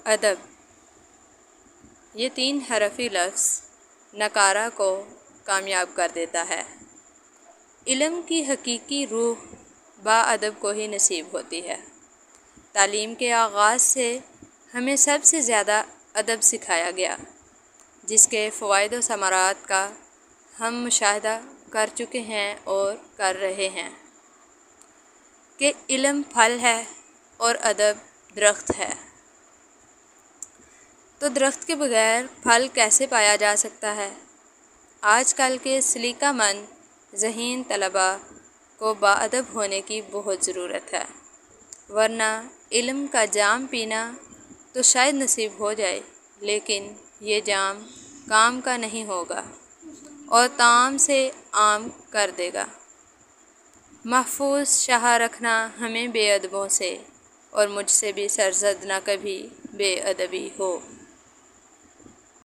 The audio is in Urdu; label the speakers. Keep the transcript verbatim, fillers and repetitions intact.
Speaker 1: ادب، یہ تین حرفی لفظ نکارہ کو کامیاب کر دیتا ہے۔ علم کی حقیقی روح با ادب کو ہی نصیب ہوتی ہے۔ تعلیم کے آغاز سے ہمیں سب سے زیادہ ادب سکھایا گیا، جس کے فوائد و ثمرات کا ہم مشاہدہ کر چکے ہیں اور کر رہے ہیں کہ علم پھل ہے اور ادب درخت ہے۔ تو درخت کے بغیر پھل کیسے پایا جا سکتا ہے؟ آج کل کے سلیقہ مند ذہین طلباء کو باادب ہونے کی بہت ضرورت ہے، ورنہ علم کا جام پینا تو شاید نصیب ہو جائے، لیکن یہ جام کام کا نہیں ہوگا اور طعام سے عام کر دے گا۔ محفوظ شاہ رکھنا ہمیں بے ادبوں سے، اور مجھ سے بھی سرزد نہ کبھی بے ادبی ہو۔